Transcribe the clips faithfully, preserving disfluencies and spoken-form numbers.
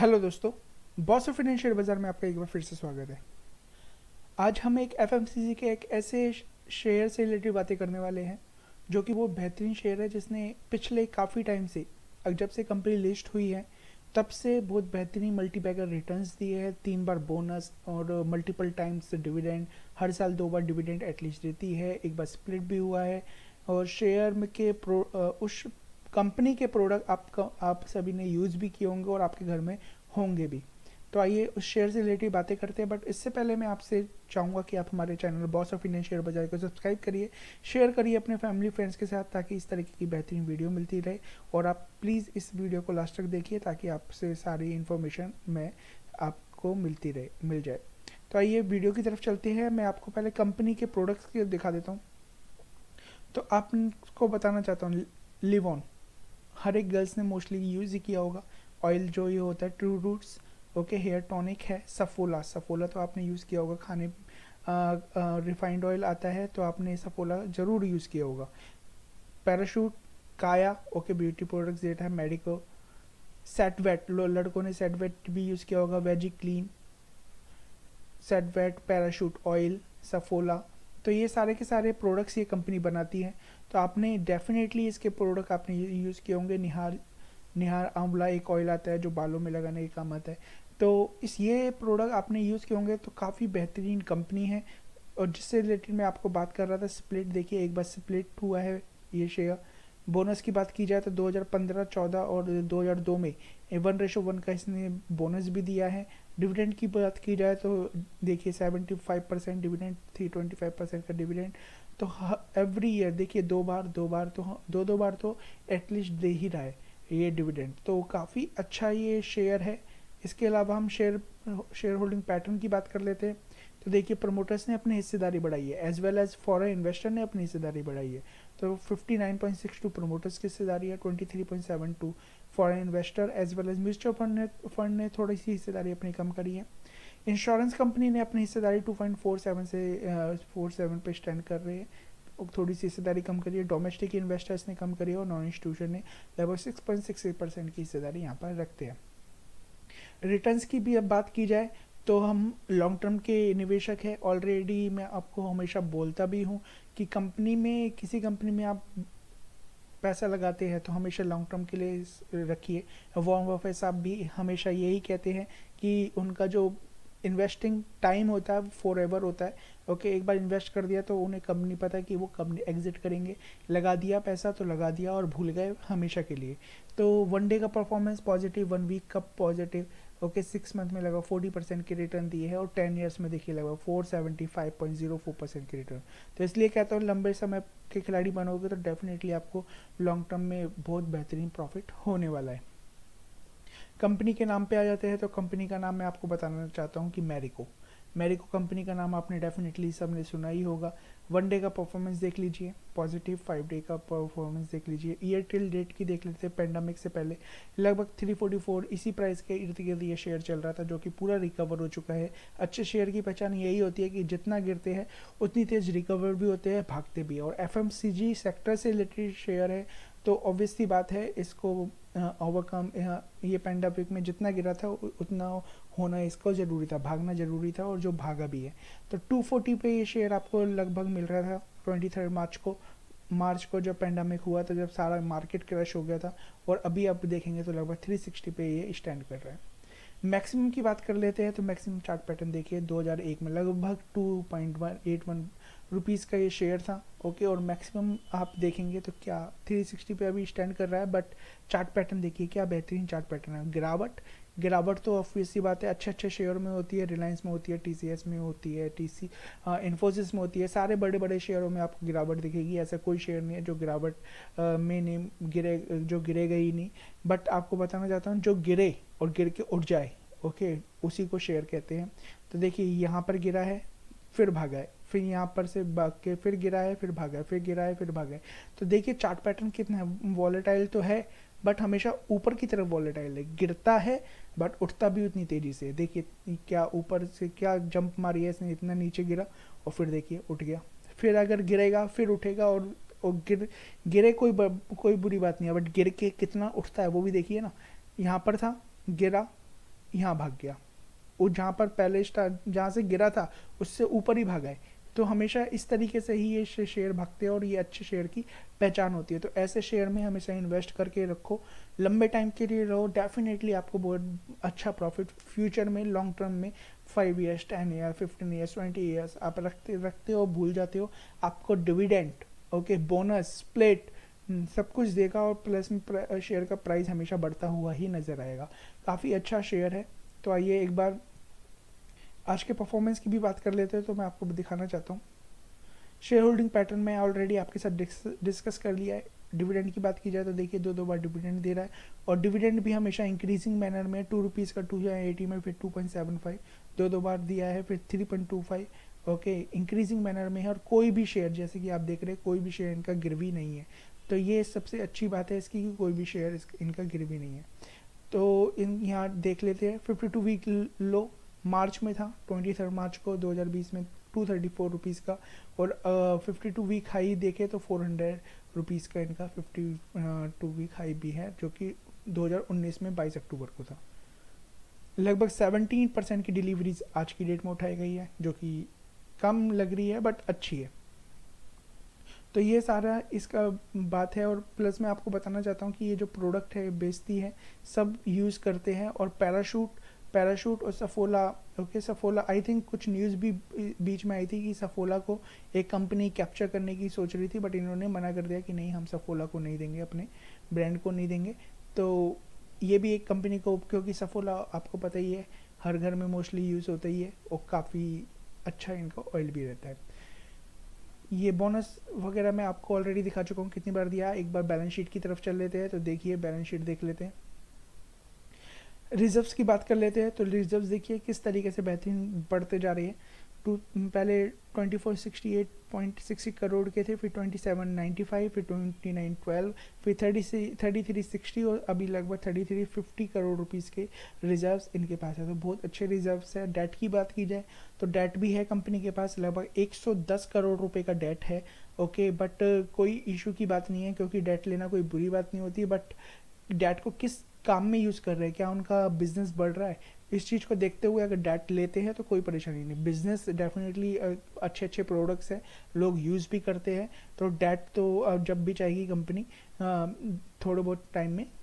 Hello दोस्तों, boss of Indian share बाजार में आपका एक बार फिर से स्वागत है। आज हम एक एफएमसीजी के एक ऐसे शेयर से रिलेटेड बातें करने वाले हैं जो कि वो बेहतरीन शेयर है जिसने पिछले काफ़ी टाइम से, जब से कंपनी लिस्ट हुई है तब से बहुत बेहतरीन मल्टीबैगर रिटर्न्स दिए हैं। तीन बार बोनस और मल्टीपल टाइम्स डिविडेंड, हर साल दो बार डिविडेंड एटलीस्ट देती है। एक बार स्प्लिट भी हुआ है और शेयर में के प्रो उस कंपनी के प्रोडक्ट आपका आप सभी ने यूज़ भी किए होंगे और आपके घर में होंगे भी। तो आइए उस शेयर से रिलेटेड बातें करते हैं, बट इससे पहले मैं आपसे चाहूँगा कि आप हमारे channel boss of Indian share बाजार को सब्सक्राइब करिए, शेयर करिए अपने फैमिली फ्रेंड्स के साथ, ताकि इस तरीके की बेहतरीन वीडियो मिलती रहे। और आप प्लीज़ इस वीडियो को लास्ट तक देखिए ताकि आपसे सारी इन्फॉर्मेशन में आपको मिलती रहे मिल जाए। तो आइए वीडियो की तरफ चलते हैं। मैं आपको पहले कंपनी के प्रोडक्ट्स के दिखा देता हूँ। तो आपको बताना चाहता हूँ, लिवॉन हर एक गर्ल्स ने मोस्टली यूज़ ही किया होगा। ऑयल जो ये होता है true roots, okay, hair tonic है। सफोला सफोला तो आपने यूज़ किया होगा, खाने रिफाइंड ऑयल आता है तो आपने सफोला ज़रूर यूज़ किया होगा। पैराशूट, काया, ओके, ब्यूटी प्रोडक्ट्स देता है। मेडिको, सेटवेट, लड़कों ने सेटवेट भी यूज़ किया होगा। Veggie Clean, Setwet, parachute oil, Saffola, तो ये सारे के सारे प्रोडक्ट्स ये कंपनी बनाती है। तो आपने डेफिनेटली इसके प्रोडक्ट आपने यूज़ किए होंगे। निहार निहार आंवला एक ऑयल आता है जो बालों में लगाने के काम आता है। तो इस ये प्रोडक्ट आपने यूज़ किए होंगे। तो काफ़ी बेहतरीन कंपनी है। और जिससे रिलेटेड मैं आपको बात कर रहा था, स्प्लिट देखिए, एक बार स्प्लिट हुआ है ये शेयर। बोनस की बात की जाए तो दो हज़ार पंद्रह चौदह और दो हज़ार दो में वन रेशो वन का इसने बोनस भी दिया है। डिविडेंड की बात की जाए तो देखिए सेवेंटी फाइव परसेंट डिविडेंड थी, ट्वेंटी फाइव परसेंट का डिविडेंड। तो एवरी ईयर देखिए दो बार दो बार तो दो दो बार तो एटलीस्ट दे ही रहा है ये डिविडेंड। तो काफ़ी अच्छा ये शेयर है। इसके अलावा हम शेयर शेयर होल्डिंग पैटर्न की बात कर लेते हैं। तो देखिए प्रमोटर्स ने अपनी हिस्सेदारी बढ़ाई है, as well as foreign investor ने अपनी हिस्सेदारी बढ़ाई है। तो fifty nine point six two promoters की हिस्सेदारी है, twenty three point seven two foreign investor, as well as mutual fund ने फंड ने थोड़ी सी हिस्सेदारी अपनी कम करी है। इंश्योरेंस कंपनी ने अपनी हिस्सेदारी टू पॉइंट फोर सेवन से फोर सेवन पे स्टैंड कर रही है, थोड़ी सी हिस्सेदारी कम करी है। डोमेस्टिक इन्वेस्टर्स ने कम करी है और नॉन इंस्टीट्यूशन ने लगभग six point six eight percent की हिस्सेदारी यहाँ पर रखते हैं। रिटर्न्स की भी अब बात की जाए तो हम लॉन्ग टर्म के निवेशक हैं। ऑलरेडी मैं आपको हमेशा बोलता भी हूँ कि कंपनी में, किसी कंपनी में आप पैसा लगाते हैं तो हमेशा लॉन्ग टर्म के लिए रखिए। वॉरेन बफेट साहब भी हमेशा यही कहते हैं कि उनका जो इन्वेस्टिंग टाइम होता है फॉर एवर होता है। ओके, एक बार इन्वेस्ट कर दिया तो उन्हें कब नहीं पता कि वो कब एग्जिट करेंगे। लगा दिया पैसा तो लगा दिया और भूल गए हमेशा के लिए। तो वन डे का परफॉर्मेंस पॉजिटिव, वन वीक का पॉजिटिव, ओके, सिक्स मंथ में लगभग फोर्टी परसेंट की रिटर्न दी है और टेन ईयर्स में देखिए लगभग four seventy five point zero four percent की रिटर्न। तो इसलिए कहता हूँ लंबे समय के खिलाड़ी बनोगे तो डेफिनेटली आपको लॉन्ग टर्म में बहुत बेहतरीन प्रॉफिट होने वाला है। कंपनी के नाम पे आ जाते हैं तो कंपनी का नाम मैं आपको बताना चाहता हूँ कि मैरिको मैरिको कंपनी का नाम आपने डेफिनेटली सबने सुना ही होगा। वन डे का परफॉर्मेंस देख लीजिए पॉजिटिव, फाइव डे का परफॉर्मेंस देख लीजिए। ईयर टिल डेट की देख लेते हैं, पेंडेमिक से पहले लगभग थ्री फोर्टी फोर इसी प्राइस के इर्द गिर्द ये शेयर चल रहा था, जो कि पूरा रिकवर हो चुका है। अच्छे शेयर की पहचान यही होती है कि जितना गिरते हैं उतनी तेज रिकवर भी होते हैं, भागते भी। और एफएमसीजी सेक्टर से रिलेटेड शेयर है तो ऑब्वियसली बात है इसको ओवरकम, ये पेंडेमिक में जितना गिरा था उतना होना इसको ज़रूरी था, भागना ज़रूरी था और जो भागा भी है। तो टू फोर्टी पे ये शेयर आपको लगभग मिल रहा था ट्वेंटी थर्ड मार्च को मार्च को जब पेंडेमिक हुआ था, जब सारा मार्केट क्रैश हो गया था। और अभी आप देखेंगे तो लगभग थ्री सिक्सटी पे ये स्टैंड कर रहा है। मैक्सिमम की बात कर लेते हैं तो मैक्सिमम चार्ट पैटर्न देखिए दो हज़ार एक में लगभग two point eight one rupees का ये शेयर था, ओके। और मैक्सिमम आप देखेंगे तो क्या थ्री सिक्सटी पे अभी स्टैंड कर रहा है, बट चार्ट पैटर्न देखिए क्या बेहतरीन चार्ट पैटर्न है। गिरावट गिरावट तो ऑब्वियसली बात है अच्छे अच्छे शेयर में होती है, रिलायंस में होती है, टीसीएस में होती है, टीसी इन्फोसिस में होती है, सारे बड़े बड़े शेयरों में आपको गिरावट दिखेगी। ऐसा कोई शेयर नहीं है जो गिरावट में नहीं गिरे, जो गिरेगा ही नहीं। बट आपको बताना चाहता हूँ जो गिरे और गिर के उठ जाए, ओके, उसी को शेयर कहते हैं। तो देखिए यहाँ पर गिरा है फिर भागा है, फिर यहाँ पर से भाग के फिर गिरा है फिर भागा है, फिर गिरा है फिर भागा है। तो देखिए चार्ट पैटर्न कितना है, वॉलेटाइल तो है बट हमेशा ऊपर की तरफ वॉलेटाइल है। गिरता है बट उठता भी उतनी तेजी से। देखिए क्या ऊपर से क्या जंप मारी है इसने, इतना नीचे गिरा और फिर देखिए उठ गया। फिर अगर गिरेगा फिर उठेगा और, और गिर गिरे कोई कोई बुरी बात नहीं है, बट गिर के कितना उठता है वो भी देखिए ना। यहाँ पर था, गिरा, यहाँ भाग गया, वो जहाँ पर पहले स्टार्ट जहाँ से गिरा था उससे ऊपर ही भागा है। तो हमेशा इस तरीके से ही ये शेयर भागते हैं और ये अच्छे शेयर की पहचान होती है। तो ऐसे शेयर में हमेशा इन्वेस्ट करके रखो, लंबे टाइम के लिए रहो, डेफिनेटली आपको बहुत अच्छा प्रॉफिट फ्यूचर में लॉन्ग टर्म में five years ten year fifteen years twenty years आप रखते रखते हो, भूल जाते हो, आपको डिविडेंड, ओके, बोनस, स्प्लिट, सब कुछ देगा और प्लस में शेयर का प्राइस हमेशा बढ़ता हुआ ही नज़र आएगा। काफ़ी अच्छा शेयर है। तो आइए एक बार आज के परफॉर्मेंस की भी बात कर लेते हैं। तो मैं आपको दिखाना चाहता हूँ शेयर होल्डिंग पैटर्न में ऑलरेडी आपके साथ डिस्कस कर लिया है। डिविडेंड की बात की जाए तो देखिए दो दो बार डिविडेंड दे रहा है और डिविडेंड भी हमेशा इंक्रीजिंग मैनर में, टू रुपीज़ का टू एटी में, फिर टू पॉइंट सेवन फाइव दो दो बार दिया है, फिर three point two five, okay, increasing manner में है। और कोई भी शेयर, जैसे कि आप देख रहे हैं, कोई भी शेयर इनका गिरवी नहीं है। तो ये सबसे अच्छी बात है इसकी कि कोई भी शेयर इनका गिरवी नहीं है। तो इन यहाँ देख लेते हैं fifty two week low March में था, ट्वेंटी थर्ड मार्च को दो हज़ार बीस में टू थर्टी फोर रुपीज़ का, और फिफ्टी टू वीक हाई देखे तो फोर हंड्रेड रुपीज़ का इनका फिफ्टी टू वीक हाई भी है, जो कि दो हज़ार उन्नीस में बाईस अक्टूबर को था। लगभग सेवनटीन परसेंट की डिलीवरीज आज की डेट में उठाई गई है, जो कि कम लग रही है बट अच्छी है। तो ये सारा इसका बात है। और प्लस मैं आपको बताना चाहता हूँ कि ये जो प्रोडक्ट है बेचती है सब यूज़ करते हैं। और पैराशूट पैराशूट और Saffola, okay, Saffola I think कुछ न्यूज़ भी बीच में आई थी कि सफोला को एक कंपनी कैप्चर करने की सोच रही थी, बट इन्होंने मना कर दिया कि नहीं, हम सफोला को नहीं देंगे, अपने ब्रांड को नहीं देंगे। तो ये भी एक कंपनी को, क्योंकि सफोला आपको पता ही है हर घर में मोस्टली यूज़ होता ही है और काफ़ी अच्छा इनका ऑयल भी रहता है। ये बोनस वगैरह मैं आपको ऑलरेडी दिखा चुका हूँ कितनी बार दिया। एक बार बैलेंस शीट की तरफ चल लेते हैं। तो देखिए बैलेंस शीट देख लेते हैं। रिजर्व्स की बात कर लेते हैं। तो रिजर्व्स देखिए किस तरीके से बेहतरीन बढ़ते जा रही है। टू पहले twenty four sixty eight point sixty crore के थे, फिर ट्वेंटी सेवन नाइन्टी फाइव, फिर ट्वेंटी नाइन ट्वेल्व, फिर थर्टी थर्टी थ्री सिक्सटी और अभी लगभग thirty three fifty crore rupees के रिजर्व्स इनके पास है। तो बहुत अच्छे रिजर्व्स है। डेट की बात की जाए तो डेट भी है कंपनी के पास, लगभग एक सौ दस करोड़ रुपए का डेट है, ओके। बट कोई इशू की बात नहीं है, क्योंकि डेट लेना कोई बुरी बात नहीं होती। बट डेट को किस काम में यूज़ कर रहे हैं, क्या उनका बिजनेस बढ़ रहा है, इस चीज़ को देखते हुए अगर डेट लेते हैं तो कोई परेशानी नहीं। बिजनेस डेफिनेटली अच्छे अच्छे प्रोडक्ट्स हैं, लोग यूज़ भी करते हैं। तो डेट तो जब भी चाहेगी कंपनी थोड़े बहुत टाइम में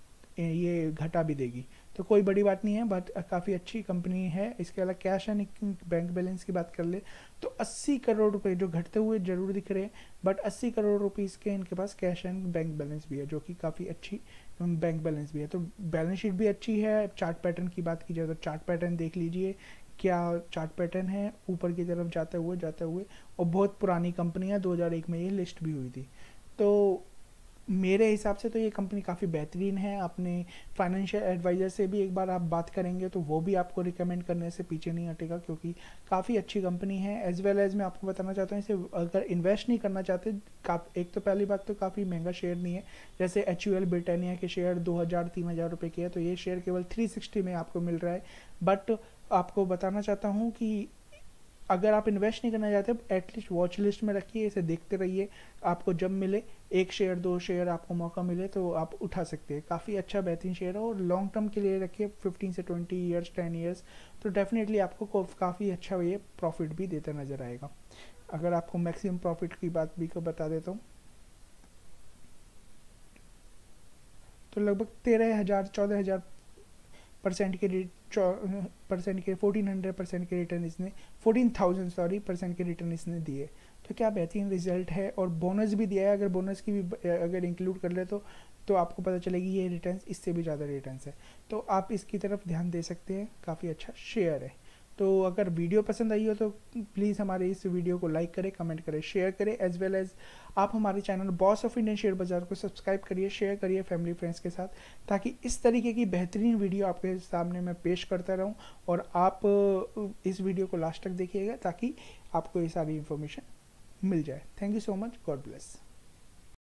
ये घटा भी देगी, तो कोई बड़ी बात नहीं है। बट काफ़ी अच्छी कंपनी है। इसके अलावा कैश एंड बैंक बैलेंस की बात कर ले तो अस्सी करोड़ रुपए जो घटते हुए जरूर दिख रहे हैं, बट अस्सी करोड़ रुपीज़ के इनके पास कैश एंड बैंक बैलेंस भी है, जो कि काफ़ी अच्छी बैंक बैलेंस भी है। तो बैलेंस शीट भी अच्छी है। चार्ट पैटर्न की बात की जाए तो चार्ट पैटर्न देख लीजिए, क्या चार्ट पैटर्न है, ऊपर की तरफ जाते हुए जाते हुए। और बहुत पुरानी कंपनी है, दो हज़ार एक में ये लिस्ट भी हुई थी। तो मेरे हिसाब से तो ये कंपनी काफ़ी बेहतरीन है। अपने फाइनेंशियल एडवाइज़र से भी एक बार आप बात करेंगे तो वो भी आपको रिकमेंड करने से पीछे नहीं हटेगा, क्योंकि काफ़ी अच्छी कंपनी है। एज वेल एज मैं आपको बताना चाहता हूँ, इसे अगर इन्वेस्ट नहीं करना चाहते, एक तो पहली बात तो काफ़ी महंगा शेयर नहीं है। जैसे एच यू एल ब्रिटानिया के शेयर दो हज़ार तीन हज़ार रुपये के है, तो ये शेयर केवल थ्री सिक्सटी में आपको मिल रहा है। बट आपको बताना चाहता हूँ कि अगर आप इन्वेस्ट नहीं करना चाहते, एटलीस्ट वॉच लिस्ट में रखिए, इसे देखते रहिए। आपको जब मिले एक शेयर दो शेयर आपको मौका मिले तो आप उठा सकते हैं। काफ़ी अच्छा बेहतरीन शेयर है और लॉन्ग टर्म के लिए रखिए, फिफ्टीन से ट्वेंटी ईयर्स टेन ईयर्स, तो डेफिनेटली आपको काफ़ी अच्छा ये प्रॉफिट भी देता नज़र आएगा। अगर आपको मैक्सिमम प्रॉफिट की बात भी को बता देता हूँ तो लगभग तेरह हज़ार चौदह हज़ार परसेंट के रेट परसेंट के फोर्टीन हंड्रेड परसेंट के रिटर्न इसने फोर्टीन थाउजेंड सॉरी परसेंट के रिटर्न इसने दिए। तो क्या बेहतरीन रिजल्ट है। और बोनस भी दिया है, अगर बोनस की भी अगर इंक्लूड कर ले तो तो आपको पता चलेगी ये रिटर्न्स इससे भी ज़्यादा रिटर्न्स है। तो आप इसकी तरफ ध्यान दे सकते हैं, काफ़ी अच्छा शेयर है। तो अगर वीडियो पसंद आई हो तो प्लीज़ हमारे इस वीडियो को लाइक करें, कमेंट करें, शेयर करें। एज वेल एज आप हमारे channel boss of Indian share बाज़ार को सब्सक्राइब करिए, शेयर करिए फैमिली फ्रेंड्स के साथ, ताकि इस तरीके की बेहतरीन वीडियो आपके सामने मैं पेश करता रहूं। और आप इस वीडियो को लास्ट तक देखिएगा ताकि आपको ये सारी इन्फॉर्मेशन मिल जाए। Thank you so much, God bless.